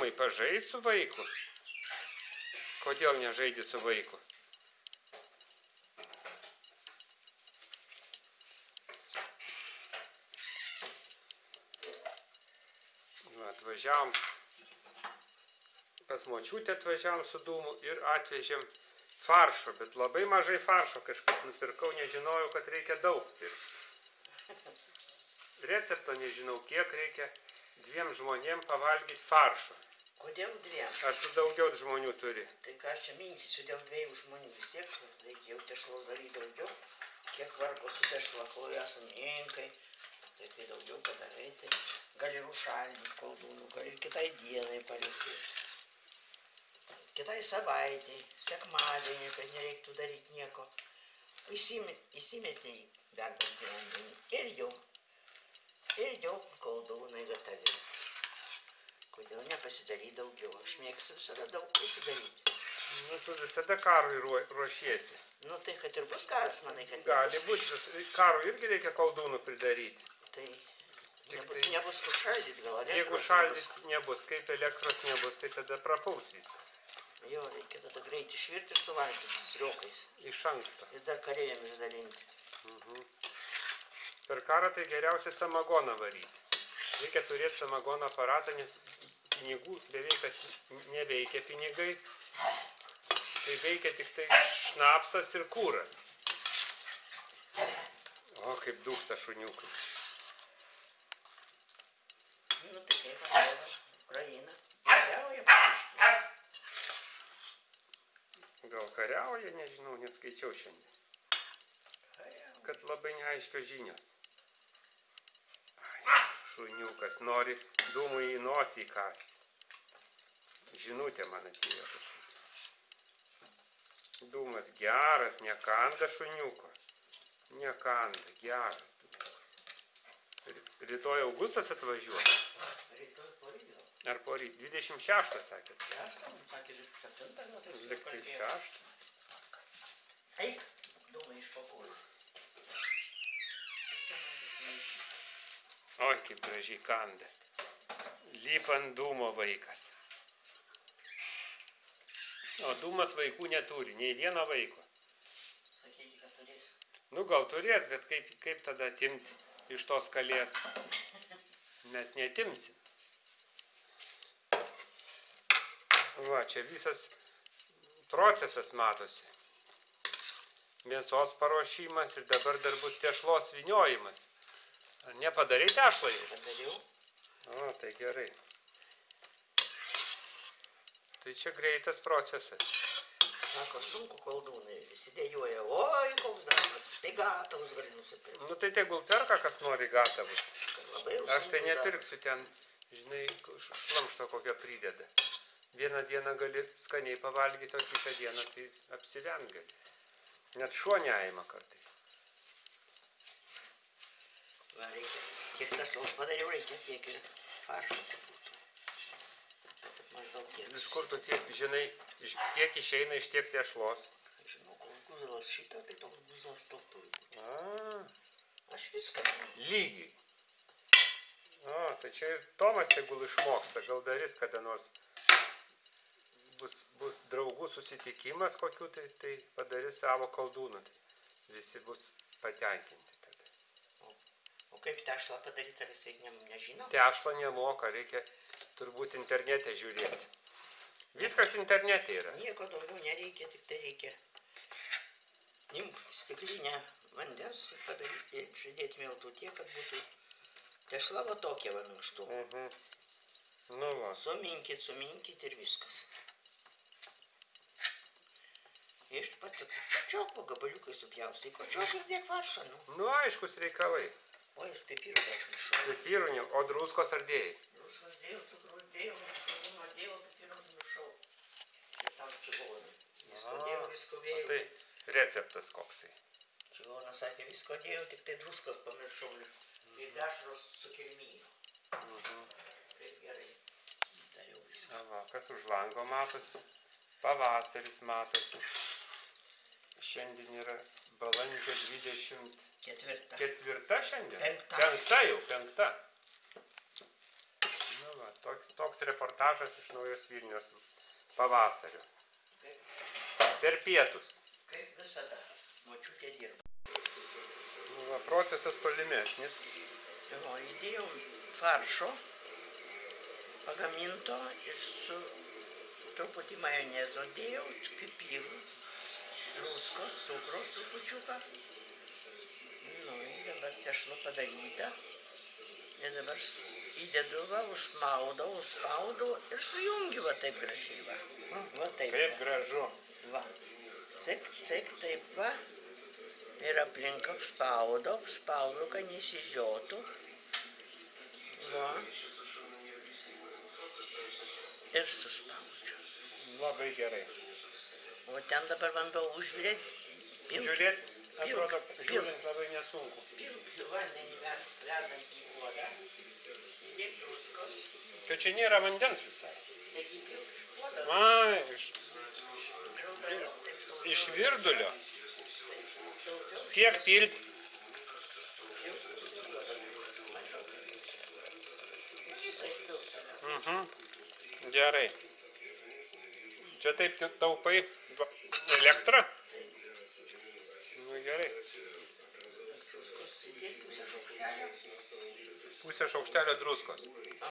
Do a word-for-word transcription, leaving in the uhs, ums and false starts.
Dūmai, pažais su vaiku? Kodėl nežaidi su vaiku? Nu, atvažiavom, pas močiutę atvažiavom su Dūmu ir atvežėm faršo, bet labai mažai faršo kažkaip nupirkau, nežinojau, kad reikia daug pirkti. Recepto nežinau, kiek reikia dviem žmonėm pavalgyti faršo. Kodėl dviem? Ar tu daugiau žmonių turi? Tai ką aš čia mintysiu dėl dviejų žmonių, vis tiek reikia jau tešlos daryti daugiau. Kiek vargo su tešla, kol esam menkai, tai kai daugiau padarai, tai gali ir užšaldyti koldūnų, gali ir kitai dienai palikti. Kitai savaitai, sekmadienį, kad nereiktų daryti nieko. Įsimetė į verdantį vandenį ir jau, ir jau koldūnai gatavi. Kodėl nepasidaryti daugiau? Aš mėgstu visada daug pasidaryti. Nu, tu visada karui ruošiesi. Nu, tai kad ir bus karas, manai, kad Gali būti, bet karui irgi reikia koldūnų pridaryti. Tai Tik nebus, tai- nebus kur šaldyti, gal elektros Jeigu nebus. šaldyti nebus, kaip elektros nebus, tai tada prapuls viskas. Jo, reikia tada greit išvirti ir suvalgyti sriokais. Iš anksto. Ir dar kareiviam išdalinti. Per karą tai geriausia samagoną varyti. Reikia turėti samagono aparatą, nes pinigų beveik kad neveikia pinigai. Tai veikia tik tai šnapsas ir kūras. O, kaip dūksta šuniukai. Nu, tai kaip atrodo, Ukraina. Kariauja panašiai. Gal kariauja, nežinau, neskaičiau šiandien. Kariauja. Kad labai neaiškios žinios. Ai, šuniukas nori Dūmui į nosį įkasti. Žinutė man atėjo kažkokia. Dūmas geras, nekanda šuniuko. Nekanda, geras. Rytoj Augustas atvažiuoja. Rytoj poryt gal. Ar poryt? dvidešimt šeštą sakėt. Šeštą, man sakė, dvidešimt septintą, gal tai su juo Liktai kalbėjau. šeštą. Eik, Dūmai išpakuoju. Oi, kaip gražiai kanda. Lipa ant Dūmo vaikas. O Dūmas vaikų neturi, nei vieno vaiko. Sakykit, kad turės. Nu, gal turės, bet kaip, kaip tada atimti iš tos kalės? Mes neatimsim. Va, čia visas procesas matosi. Mėsos paruošimas ir dabar dar bus tešlos vyniojimas. Ar nepadarai tešlą jau? Padariau. O, tai gerai. Tai čia greitas procesas. Sako, sunku koldūnai, visi dėjuoja, oi, koks darbas, tai gatavus gali nusipirkti. Nu, tai tegul perka, kas nori gatavus. Labai jau Aš tai sunkus nepirksiu ten, žinai, šlamšto kokio prideda. Vieną dieną gali skaniai pavalgyti, o kitą dieną tai apsivent gali. Net šuo neaima kartais. Va, reikia, kiek tešlos padariau, reikia tiek ir faršo būtų. Maždaug tiek. Iš kur tu tiek, žinai, iš- kiek išeina iš tiek tešlos? Žinau, koks guzalas šitą, tai toks guzalas toks turi būti. A, Aš viską žinau. lygiai. O, tai čia ir Tomas tegul išmoksta, gal darys kada nors. Bus, bus draugų susitikimas kokiu, tai, tai padarys savo koldūną. Tai visi bus patenkinti tada. O kaip tešlą padaryti, ar jisai ne, nežino? Tešlo nemoka, reikia turbūt internete žiūrėti. Viskas internete yra. Nieko daugiau nereikia, tik tai reikia imk stiklinę vandens ir padaryti, pridėti miltų tiek, kad būtų tešla va tokia va minkštų. Mhm. Nu va. Suminkit, suminkit ir viskas. Iš pats kočiok po gabaliukai supjaustai, kočiok ir dėk faršą, nu. Nu, aiškus reikalai. O iš pipirų aš mišau. Pipirų, ne- o druskos ar dėjai? Druskos dėjau, cukrus dėjau, svogūno dėjau, pipirus mišau. Ir tam čigonai. Visko A, dėjau, visko o vėjau. tai receptas koksai. Čigonas sakė, visko dėjau, tik tai druskos pamiršau. Ir dešros su kirmynu. Kaip gerai. Dariau viską. Na va, kas už lango matosi? Pavasaris matosi. Šiandien yra balandžio dvidešimt Ketvirta. ketvirta šiandien? Penkta. Penkta jau, penkta. Nu Nu, va, toks, toks reportažas iš Naujos Vilnios pavasario. Per pietus. Kaip visada, močiutė dirba. Nu, va, procesas tolimesnis. O, įdėjau faršo pagaminto ir su truputį majonezo dėjau, pipirų, druskos, cukraus trupučiuką. Nu, ir dabar tešla padaryta. Ir dabar įdedu, va, užsmaudau, užspaudau ir sujungiu, va, taip gražiai, va. Va, taip. Kaip gražu. Va. Cik, cik, taip, va. Ir aplink apspaudau, apspaudau, kad nesižiotų. Va. Ir suspaudžiu. Labai gerai. O ten dabar bandau užvirė. Žiūrėt, atrodo, pilk. žiūrint labai nesunku. Pilk vandenį verdant į puodą. Įdėk druskos. Tai čia nėra vandens visai. Taigi pilk iš puodo. A, iš, Daugiau, taip, daugiau. iš virdulio. Daugiau. Kiek pilt? Visą išpiltą. Mhm. Gerai. Čia taip tu taupai va, elektrą? Nu gerai. Druskos įdėk pusę šaukštelio. Pusę šaukštelio druskos.